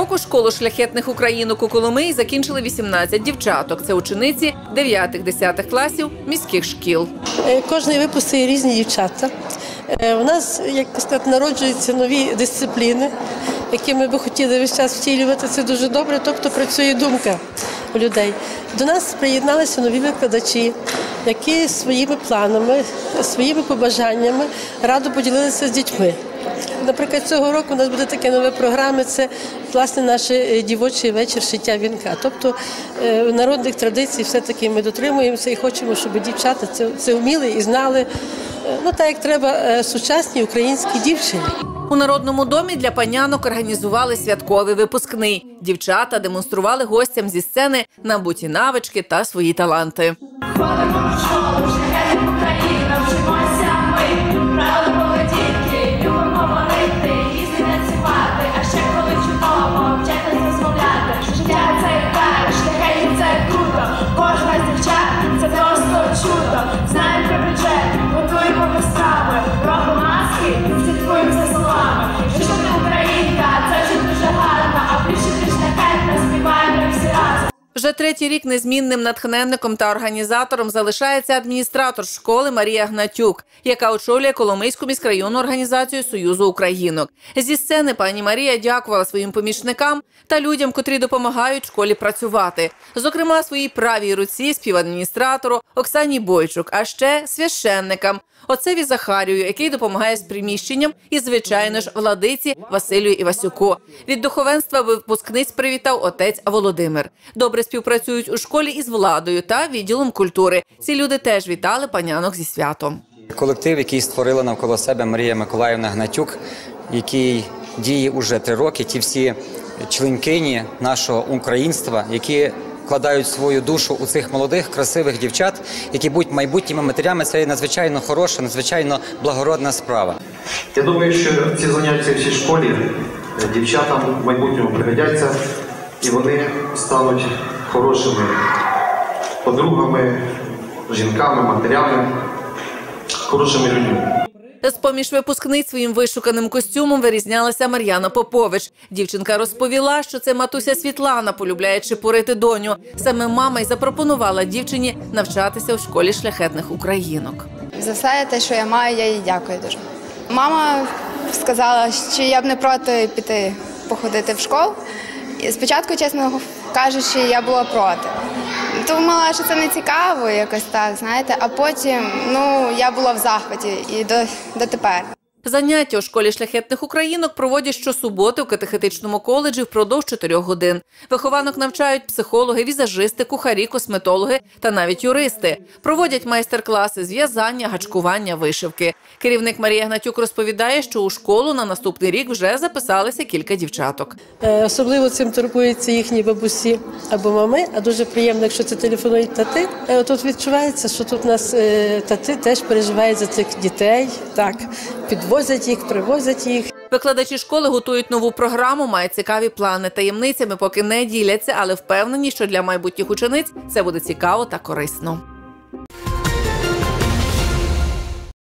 року школу шляхетних українок у Коломиї закінчили 18 дівчаток. Це учениці 9-10 класів міських шкіл. Кожний випускає різні дівчата. У нас, як сказати, народжуються нові дисципліни, які ми би хотіли весь час втілювати. Це дуже добре, тобто працює думка у людей. До нас приєдналися нові викладачі, які своїми планами, своїми побажаннями радо поділилися з дітьми. Наприклад, цього року у нас буде таке нове програма, це, власне, наш дівочий вечір шиття вінка. Тобто народних традицій все-таки ми дотримуємося і хочемо, щоб дівчата це вміли і знали, так як треба сучасній українській дівчині. У Народному домі для панянок організували святковий випускний. Дівчата демонстрували гостям зі сцени набуті навички та свої таланти. Ходимо в школу, шляхетних Українок, вчимося ми, правила поведінки, любимо говорити, їсти танцювати, а ще коли чудово, вчити розмовляти. Життя – це дар, шляхетні – це круто, кожна з дівчат – це просто чудо. Знаємо про бюджет, готуємо вистави, робимо маски, слідкуємо за словами. Якщо ти українка, це вже дуже гарно, а більше ти шляхетна, співаємо всі разом. Вже третій рік незмінним натхненником та організатором залишається адміністратор школи Марія Гнатюк, яка очолює Коломийську міськрайонну організацію Союзу українок. Зі сцени пані Марія дякувала своїм помічникам та людям, котрі допомагають школі працювати. Зокрема, своїй правій руці співадміністратору Оксані Бойчук, а ще священникам отцеві Захарію, який допомагає з приміщенням, і, звичайно ж, владиці Василію Івасюку. Від духовенства випускниць привітав отець Володимир. Добре співпрацюють у школі із владою та відділом культури. Ці люди теж вітали панянок зі святом. Колектив, який створила навколо себе Марія Миколаївна Гнатюк, який діє уже 3 роки, ті всі членкині нашого українства, які вкладають свою душу у цих молодих, красивих дівчат, які будуть майбутніми матерями, це є надзвичайно хороша, надзвичайно благородна справа. Я думаю, що ці заняття в цій школі дівчатам в майбутньому пригодяться, і вони стануть хорошими подругами, жінками, матерями, хорошими людьми. З-поміж випускниць своїм вишуканим костюмом вирізнялася Мар'яна Попович. Дівчинка розповіла, що це матуся Світлана полюбляє чепурити доню. Саме мама й запропонувала дівчині навчатися в школі шляхетних українок. За все те, що я маю, я їй дякую дуже. Мама сказала, що я б не проти піти походити в школу. І спочатку, чесно кажучи, я була проти. Думала, що це не цікаво якось так, знаєте, а потім, я була в захваті і дотепер. Заняття у школі шляхетних українок проводять щосуботи у катехетичному коледжі впродовж 4 годин. Вихованок навчають психологи, візажисти, кухарі, косметологи та навіть юристи. Проводять майстер-класи з в'язання, гачкування, вишивки. Керівник Марія Гнатюк розповідає, що у школу на наступний рік вже записалися кілька дівчаток. Особливо цим турбуються їхні бабусі або мами, а дуже приємно, якщо це телефонують тати. Тут відчувається, що тут у нас тати теж переживають за цих дітей, так, підвозять їх, привозять їх. Викладачі школи готують нову програму, мають цікаві плани. Таємницями поки не діляться, але впевнені, що для майбутніх учениць це буде цікаво та корисно.